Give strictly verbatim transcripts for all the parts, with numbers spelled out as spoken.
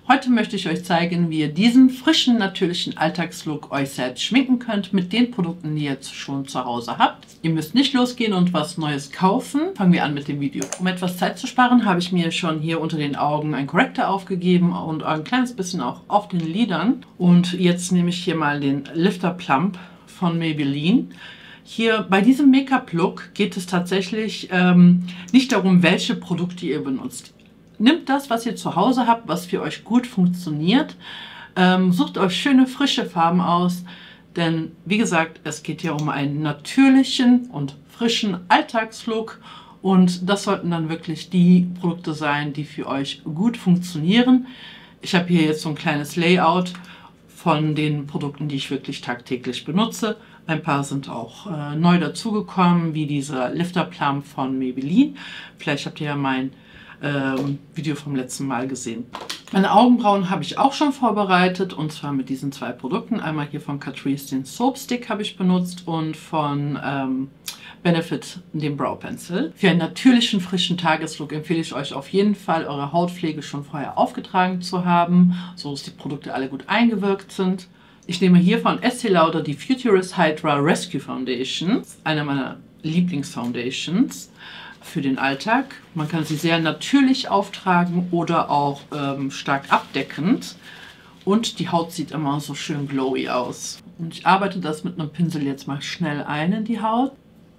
Heute möchte ich euch zeigen, wie ihr diesen frischen, natürlichen Alltagslook euch selbst schminken könnt mit den Produkten, die ihr jetzt schon zu Hause habt. Ihr müsst nicht losgehen und was Neues kaufen. Fangen wir an mit dem Video. Um etwas Zeit zu sparen, habe ich mir schon hier unter den Augen einen Corrector aufgegeben und ein kleines bisschen auch auf den Lidern. Und jetzt nehme ich hier mal den Lifter Plump von Maybelline. Hier bei diesem Make-up-Look geht es tatsächlich ähm, nicht darum, welche Produkte ihr benutzt. Nehmt das, was ihr zu Hause habt, was für euch gut funktioniert. Ähm, sucht euch schöne, frische Farben aus. Denn, wie gesagt, es geht ja um einen natürlichen und frischen Alltagslook. Und das sollten dann wirklich die Produkte sein, die für euch gut funktionieren. Ich habe hier jetzt so ein kleines Layout von den Produkten, die ich wirklich tagtäglich benutze. Ein paar sind auch äh, neu dazugekommen, wie dieser Lifter Plump von Maybelline. Vielleicht habt ihr ja mein ähm, Video vom letzten Mal gesehen. Meine Augenbrauen habe ich auch schon vorbereitet, und zwar mit diesen zwei Produkten. Einmal hier von Catrice den Soap Stick habe ich benutzt und von ähm, Benefit den Brow Pencil. Für einen natürlichen, frischen Tageslook empfehle ich euch auf jeden Fall, eure Hautpflege schon vorher aufgetragen zu haben, so dass die Produkte alle gut eingewirkt sind. Ich nehme hier von Estee Lauder die Futurist Hydra Rescue Foundation, eine meiner Lieblingsfoundations für den Alltag. Man kann sie sehr natürlich auftragen oder auch ähm, stark abdeckend. Und die Haut sieht immer so schön glowy aus. Und ich arbeite das mit einem Pinsel jetzt mal schnell ein in die Haut.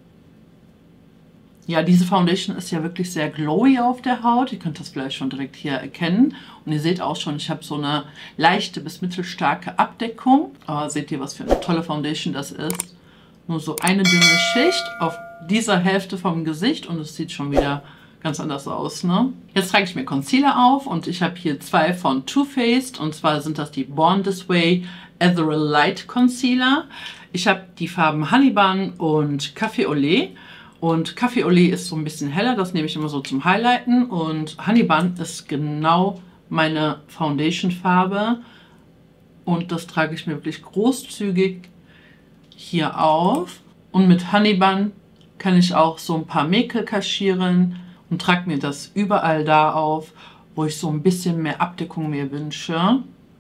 Ja, diese Foundation ist ja wirklich sehr glowy auf der Haut. Ihr könnt das vielleicht schon direkt hier erkennen. Und ihr seht auch schon, ich habe so eine leichte bis mittelstarke Abdeckung. Aber seht ihr, was für eine tolle Foundation das ist? Nur so eine dünne Schicht auf dieser Hälfte vom Gesicht und es sieht schon wieder ganz anders aus, ne? Jetzt trage ich mir Concealer auf und ich habe hier zwei von Too Faced, und zwar sind das die Born This Way Ethereal Light Concealer. Ich habe die Farben Honey Bun und Café au Lait. Und Café au Lait ist so ein bisschen heller, das nehme ich immer so zum Highlighten. Und Honey Bun ist genau meine Foundation-Farbe. Und das trage ich mir wirklich großzügig hier auf. Und mit Honey Bun kann ich auch so ein paar Mäkel kaschieren und trage mir das überall da auf, wo ich so ein bisschen mehr Abdeckung mir wünsche.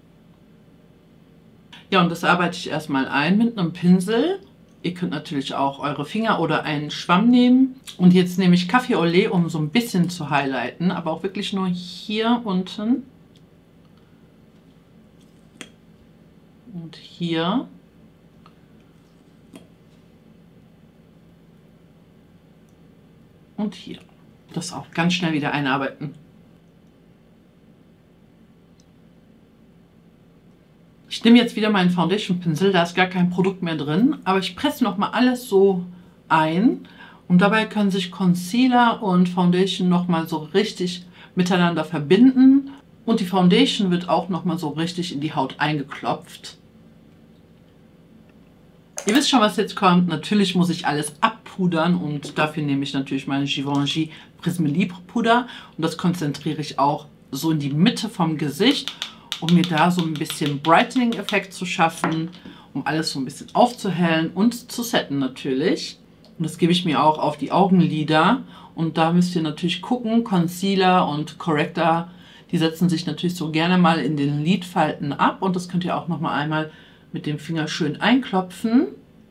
Ja, und das arbeite ich erstmal ein mit einem Pinsel. Ihr könnt natürlich auch eure Finger oder einen Schwamm nehmen. Und jetzt nehme ich Café au Lait, um so ein bisschen zu highlighten, aber auch wirklich nur hier unten. Und hier. Und hier. Das auch ganz schnell wieder einarbeiten. Ich nehme jetzt wieder meinen Foundation-Pinsel, da ist gar kein Produkt mehr drin, aber ich presse nochmal alles so ein und dabei können sich Concealer und Foundation nochmal so richtig miteinander verbinden und die Foundation wird auch nochmal so richtig in die Haut eingeklopft. Ihr wisst schon, was jetzt kommt. Natürlich muss ich alles abpudern und dafür nehme ich natürlich meine Givenchy Prisme Libre Puder und das konzentriere ich auch so in die Mitte vom Gesicht, um mir da so ein bisschen Brightening-Effekt zu schaffen, um alles so ein bisschen aufzuhellen und zu setten natürlich. Und das gebe ich mir auch auf die Augenlider. Und da müsst ihr natürlich gucken, Concealer und Corrector, die setzen sich natürlich so gerne mal in den Lidfalten ab. Und das könnt ihr auch noch mal einmal mit dem Finger schön einklopfen.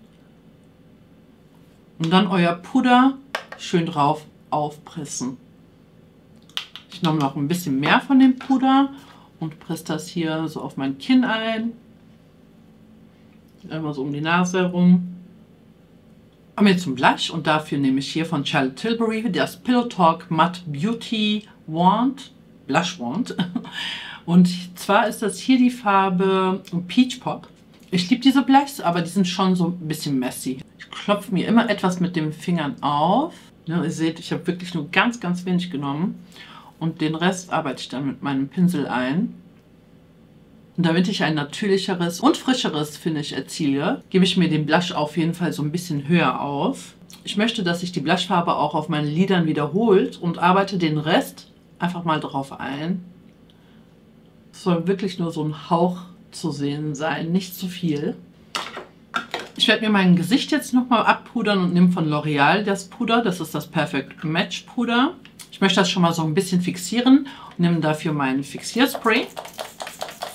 Und dann euer Puder schön drauf aufpressen. Ich nehme noch ein bisschen mehr von dem Puder und presse das hier so auf mein Kinn ein. Einmal so um die Nase herum. Kommen wir zum Blush und dafür nehme ich hier von Charlotte Tilbury das Pillow Talk Matte Beauty Wand, Blush Wand. Und zwar ist das hier die Farbe Peach Pop. Ich liebe diese Blushs, aber die sind schon so ein bisschen messy. Ich klopfe mir immer etwas mit den Fingern auf. Ja, ihr seht, ich habe wirklich nur ganz, ganz wenig genommen. Und den Rest arbeite ich dann mit meinem Pinsel ein. Und damit ich ein natürlicheres und frischeres Finish erziele, gebe ich mir den Blush auf jeden Fall so ein bisschen höher auf. Ich möchte, dass sich die Blushfarbe auch auf meinen Lidern wiederholt und arbeite den Rest einfach mal drauf ein. Es soll wirklich nur so ein Hauch zu sehen sein, nicht zu viel. Ich werde mir mein Gesicht jetzt nochmal abpudern und nehme von L'Oreal das Puder. Das ist das Perfect Match Puder. Ich möchte das schon mal so ein bisschen fixieren und nehme dafür mein Fixierspray.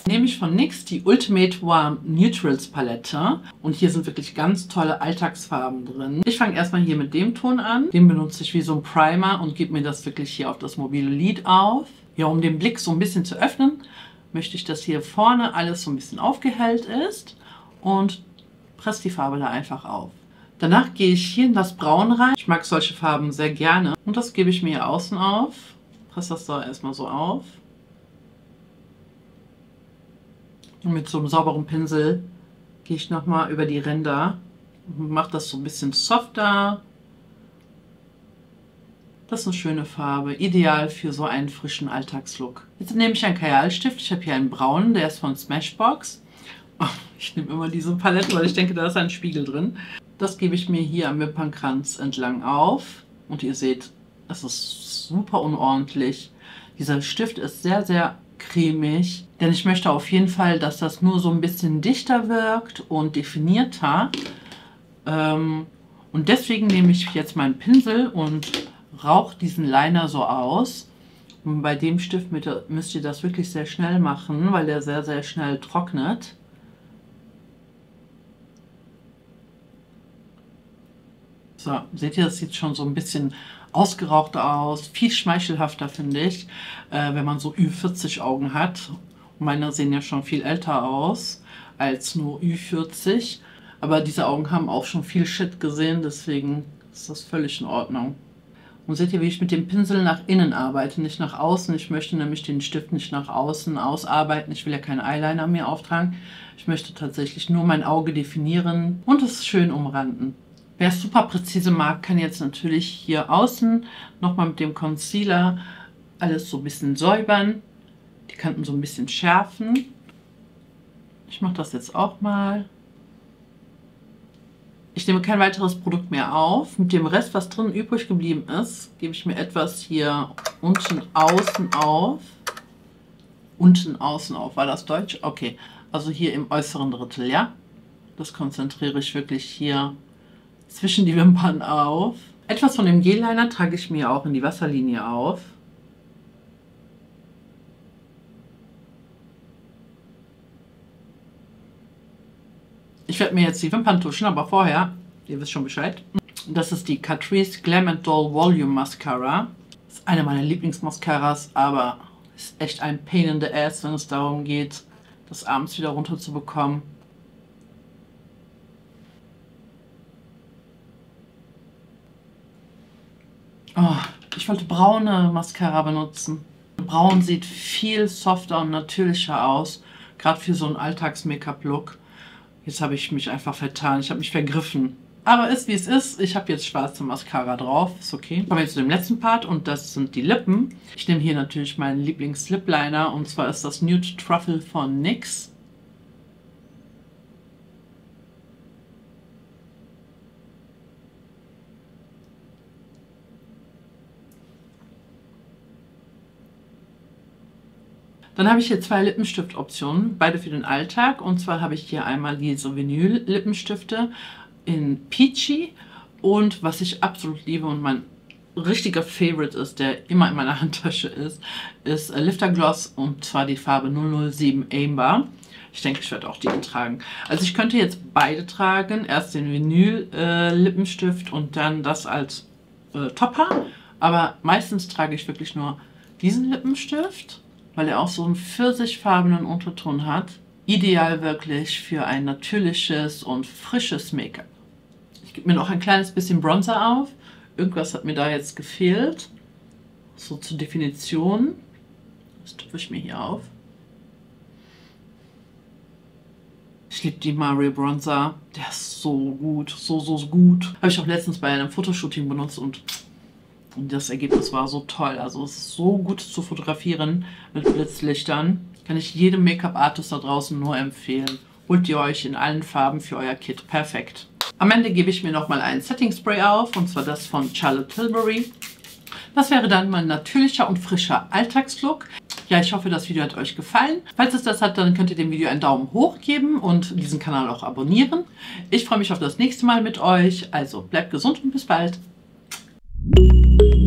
Nehme ich von NYX die Ultimate Warm Neutrals Palette und hier sind wirklich ganz tolle Alltagsfarben drin. Ich fange erstmal hier mit dem Ton an. Den benutze ich wie so ein Primer und gebe mir das wirklich hier auf das mobile Lid auf. Ja, um den Blick so ein bisschen zu öffnen, möchte ich, dass hier vorne alles so ein bisschen aufgehellt ist und presse die Farbe da einfach auf. Danach gehe ich hier in das Braun rein. Ich mag solche Farben sehr gerne und das gebe ich mir hier außen auf. Presse das da erstmal so auf. Und mit so einem sauberen Pinsel gehe ich nochmal über die Ränder und mache das so ein bisschen softer. Das ist eine schöne Farbe, ideal für so einen frischen Alltagslook. Jetzt nehme ich einen Kajalstift. Ich habe hier einen braunen, der ist von Smashbox. Ich nehme immer diese Palette, weil ich denke, da ist ein Spiegel drin. Das gebe ich mir hier am Wimpernkranz entlang auf. Und ihr seht, es ist super unordentlich. Dieser Stift ist sehr, sehr cremig. Denn ich möchte auf jeden Fall, dass das nur so ein bisschen dichter wirkt und definierter. Und deswegen nehme ich jetzt meinen Pinsel und rauche diesen Liner so aus. Und bei dem Stift müsst ihr das wirklich sehr schnell machen, weil der sehr, sehr schnell trocknet. So, seht ihr, das sieht schon so ein bisschen ausgerauchter aus, viel schmeichelhafter, finde ich, äh, wenn man so Ü vierzig Augen hat. Meine sehen ja schon viel älter aus als nur Ü vierzig, aber diese Augen haben auch schon viel Shit gesehen, deswegen ist das völlig in Ordnung. Und seht ihr, wie ich mit dem Pinsel nach innen arbeite, nicht nach außen. Ich möchte nämlich den Stift nicht nach außen ausarbeiten. Ich will ja keinen Eyeliner mehr auftragen. Ich möchte tatsächlich nur mein Auge definieren und es schön umranden. Wer es super präzise mag, kann jetzt natürlich hier außen nochmal mit dem Concealer alles so ein bisschen säubern. Die Kanten so ein bisschen schärfen. Ich mache das jetzt auch mal. Ich nehme kein weiteres Produkt mehr auf. Mit dem Rest, was drin übrig geblieben ist, gebe ich mir etwas hier unten außen auf. Unten außen auf, war das Deutsch? Okay, also hier im äußeren Drittel, ja? Das konzentriere ich wirklich hier zwischen die Wimpern auf. Etwas von dem Gel-Liner trage ich mir auch in die Wasserlinie auf. Ich werde mir jetzt die Wimpern tuschen, aber vorher, ihr wisst schon Bescheid. Das ist die Catrice Glam and Doll Volume Mascara. Das ist eine meiner Lieblingsmascaras, aber ist echt ein Pain in the Ass, wenn es darum geht, das abends wieder runter zu bekommen. Oh, ich wollte braune Mascara benutzen. Braun sieht viel softer und natürlicher aus, gerade für so einen Alltags-Make-up-Look. Jetzt habe ich mich einfach vertan, ich habe mich vergriffen. Aber ist wie es ist, ich habe jetzt schwarze Mascara drauf, ist okay. Kommen wir jetzt zu dem letzten Part und das sind die Lippen. Ich nehme hier natürlich meinen Lieblings-Lip-Liner und zwar ist das Nude Truffle von NYX. Dann habe ich hier zwei Lippenstift-Optionen, beide für den Alltag. Und zwar habe ich hier einmal diese Vinyl-Lippenstifte in Peachy. Und was ich absolut liebe und mein richtiger Favorite ist, der immer in meiner Handtasche ist, ist Lifter Gloss und zwar die Farbe null null sieben Amber. Ich denke, ich werde auch die tragen. Also ich könnte jetzt beide tragen. Erst den Vinyl-Lippenstift äh, und dann das als äh, Topper. Aber meistens trage ich wirklich nur diesen Lippenstift, weil er auch so einen pfirsichfarbenen Unterton hat. Ideal wirklich für ein natürliches und frisches Make-up. Ich gebe mir noch ein kleines bisschen Bronzer auf. Irgendwas hat mir da jetzt gefehlt. So zur Definition. Das tupfe ich mir hier auf. Ich liebe die Mario Bronzer. Der ist so gut, so, so gut. Habe ich auch letztens bei einem Fotoshooting benutzt und Und das Ergebnis war so toll. Also es ist so gut zu fotografieren mit Blitzlichtern. Kann ich jedem Make-up-Artist da draußen nur empfehlen. Holt ihr euch in allen Farben für euer Kit. Perfekt. Am Ende gebe ich mir nochmal ein Setting Spray auf. Und zwar das von Charlotte Tilbury. Das wäre dann mein natürlicher und frischer Alltagslook. Ja, ich hoffe, das Video hat euch gefallen. Falls es das hat, dann könnt ihr dem Video einen Daumen hoch geben und diesen Kanal auch abonnieren. Ich freue mich auf das nächste Mal mit euch. Also bleibt gesund und bis bald. Thank you.